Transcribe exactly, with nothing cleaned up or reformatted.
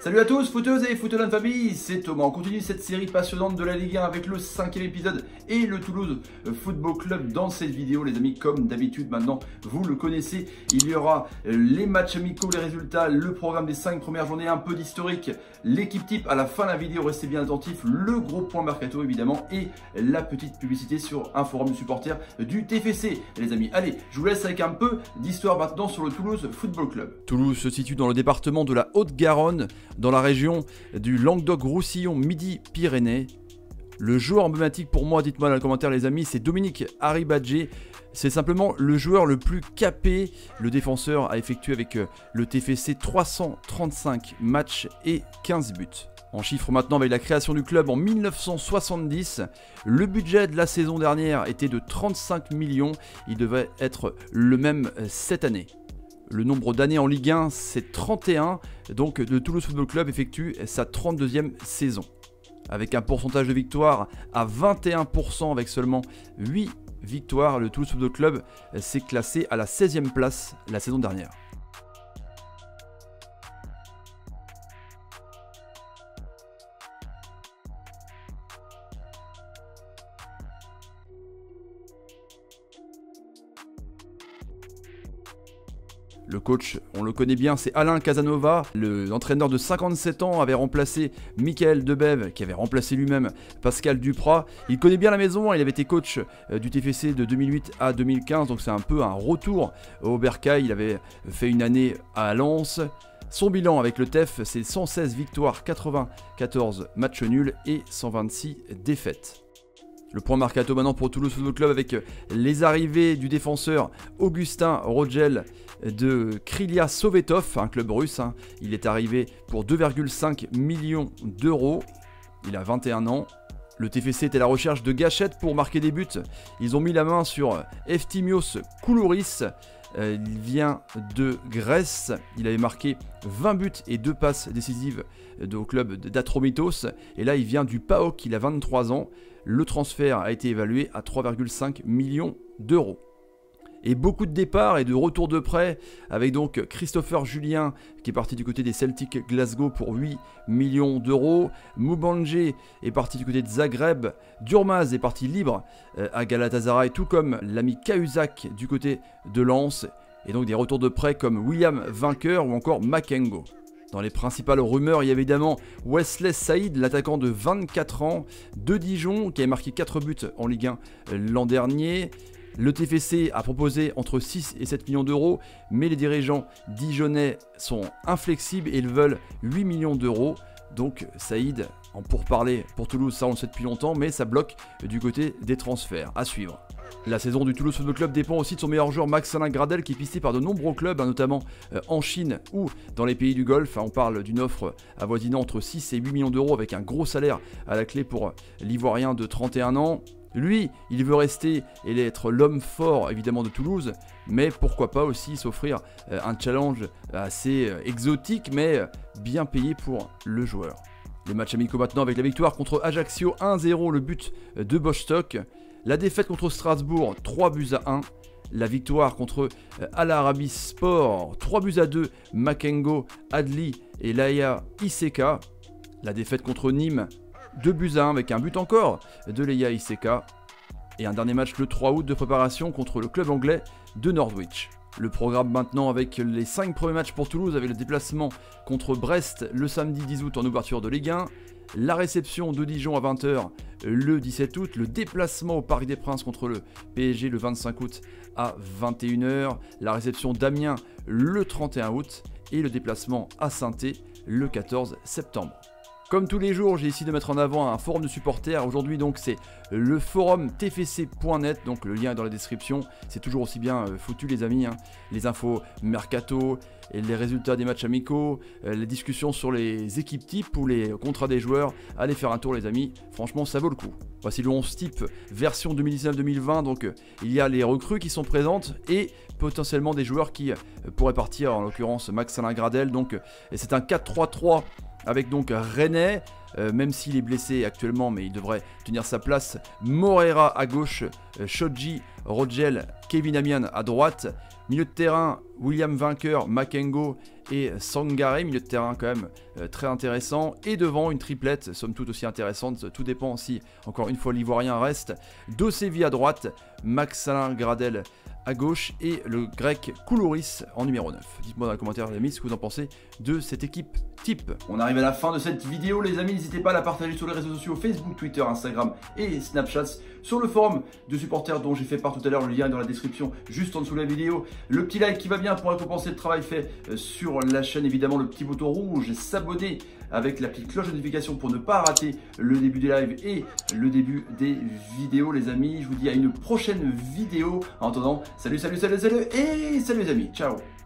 Salut à tous, footeuses et footeux de famille, c'est Thomas. On continue cette série passionnante de la Ligue un avec le cinquième épisode et le Toulouse Football Club. Dans cette vidéo, les amis, comme d'habitude maintenant, vous le connaissez, il y aura les matchs amicaux, les résultats, le programme des cinq premières journées, un peu d'historique, l'équipe type à la fin de la vidéo, restez bien attentifs, le gros point mercato évidemment et la petite publicité sur un forum de supporters du T F C. Les amis, allez, je vous laisse avec un peu d'histoire maintenant sur le Toulouse Football Club. Toulouse se situe dans le département de la Haute-Garonne, dans la région du Languedoc-Roussillon Midi-Pyrénées. Le joueur emblématique pour moi, dites-moi dans les commentaires les amis, c'est Dominique Arribadjé. C'est simplement le joueur le plus capé. Le défenseur a effectué avec le T F C trois cent trente-cinq matchs et quinze buts. En chiffres maintenant avec la création du club en mille neuf cent soixante-dix, le budget de la saison dernière était de trente-cinq millions, il devait être le même cette année. Le nombre d'années en Ligue un, c'est trente et un, donc le Toulouse Football Club effectue sa trente-deuxième saison. Avec un pourcentage de victoire à vingt et un pour cent avec seulement huit victoires, le Toulouse Football Club s'est classé à la seizième place la saison dernière. Le coach, on le connaît bien, c'est Alain Casanova. L'entraîneur de cinquante-sept ans avait remplacé Michael Debève, qui avait remplacé lui-même Pascal Duprat. Il connaît bien la maison, il avait été coach du T F C de deux mille huit à deux mille quinze, donc c'est un peu un retour au bercail. Il avait fait une année à Lens. Son bilan avec le T E F, c'est cent seize victoires, quatre-vingt-quatorze matchs nuls et cent vingt-six défaites. Le point mercato maintenant pour Toulouse Football Club avec les arrivées du défenseur Augustin Rogel de Krylia Sovetov, un club russe. Hein. Il est arrivé pour deux virgule cinq millions d'euros. Il a vingt et un ans. Le T F C était à la recherche de gâchettes pour marquer des buts. Ils ont mis la main sur Eftimios Koulouris. Il vient de Grèce. Il avait marqué vingt buts et deux passes décisives au club d'Atromitos. Et là, il vient du P A O K. Il a vingt-trois ans. Le transfert a été évalué à trois virgule cinq millions d'euros. Et beaucoup de départs et de retours de prêt avec donc Christopher Julien qui est parti du côté des Celtic Glasgow pour huit millions d'euros. Moubanjé est parti du côté de Zagreb. Durmaz est parti libre à Galatasaray, tout comme l'ami Cahuzac du côté de Lens. Et donc des retours de prêt comme William Vainqueur ou encore Makengo. Dans les principales rumeurs, il y a évidemment Wesley Saïd, l'attaquant de vingt-quatre ans de Dijon, qui avait marqué quatre buts en Ligue un l'an dernier. Le T F C a proposé entre six et sept millions d'euros, mais les dirigeants dijonnais sont inflexibles et ils veulent huit millions d'euros. Donc Saïd, en pourparlers pour Toulouse, ça on le sait depuis longtemps, mais ça bloque du côté des transferts. À suivre. La saison du Toulouse Football Club dépend aussi de son meilleur joueur Max-Alain Gradel qui est pisté par de nombreux clubs, hein, notamment euh, en Chine ou dans les pays du Golfe. Hein, on parle d'une offre avoisinant entre six et huit millions d'euros avec un gros salaire à la clé pour l'Ivoirien de trente et un ans. Lui, il veut rester et être l'homme fort évidemment de Toulouse, mais pourquoi pas aussi s'offrir euh, un challenge assez euh, exotique mais bien payé pour le joueur. Les matchs amicaux maintenant avec la victoire contre Ajaccio un zéro, le but de Bostock. La défaite contre Strasbourg, trois buts à un. La victoire contre Al Arabi Sport, trois buts à deux. Makengo, Adli et Leia Iseka. La défaite contre Nîmes, deux buts à un avec un but encore de Leia Iseka. Et un dernier match le trois août de préparation contre le club anglais de Norwich. Le programme maintenant avec les cinq premiers matchs pour Toulouse avec le déplacement contre Brest le samedi dix août en ouverture de Ligue un. La réception de Dijon à vingt heures le dix-sept août, le déplacement au Parc des Princes contre le P S G le vingt-cinq août à vingt et une heures, la réception d'Amiens le trente et un août et le déplacement à Saint-Étienne le quatorze septembre. Comme tous les jours, j'ai décidé de mettre en avant un forum de supporters. Aujourd'hui donc c'est le forum T F C point net, donc le lien est dans la description. C'est toujours aussi bien euh, foutu les amis, hein. Les infos mercato, et les résultats des matchs amicaux, euh, les discussions sur les équipes types ou les contrats des joueurs. Allez faire un tour les amis, franchement ça vaut le coup. Voici le onze type version deux mille dix-neuf deux mille vingt, donc euh, il y a les recrues qui sont présentes et potentiellement des joueurs qui euh, pourraient partir, en l'occurrence Max-Alain Gradel. Donc euh, c'est un quatre trois trois avec donc Rennais, euh, même s'il est blessé actuellement, mais il devrait tenir sa place. Moreira à gauche, euh, Shoji, Rogel, Kevin Amian à droite, Milieu de terrain, William Vainqueur, Makengo et Sangaré. Milieu de terrain quand même euh, très intéressant. Et devant, une triplette, somme toute aussi intéressante. Tout dépend si, encore une fois, l'Ivoirien reste. Dosevi à droite, Max-Alain Gradel à gauche et le grec Koulouris en numéro neuf. Dites-moi dans les commentaires les amis ce que vous en pensez de cette équipe type. On arrive à la fin de cette vidéo les amis, n'hésitez pas à la partager sur les réseaux sociaux Facebook, Twitter, Instagram et Snapchat, sur le forum de supporters dont j'ai fait part tout à l'heure, le lien est dans la description juste en dessous de la vidéo. Le petit like qui va bien pour récompenser le travail fait sur la chaîne, évidemment le petit bouton rouge, s'abonner avec la petite cloche de notification pour ne pas rater le début des lives et le début des vidéos les amis. Je vous dis à une prochaine vidéo. En attendant, salut, salut, salut, salut et salut les amis, ciao.